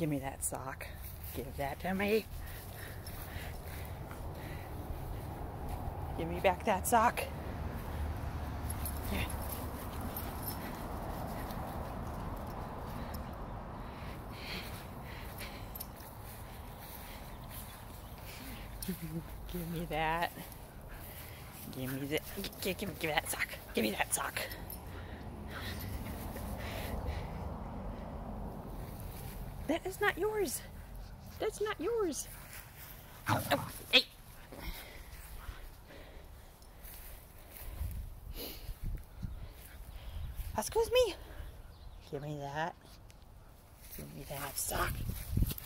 Give me that sock. Give that to me. Give me back that sock. Here. Give me that. Give me that. Give me that sock. Give me that sock. That is not yours. That's not yours. Oh, hey. Excuse me. Give me that. Give me that sock.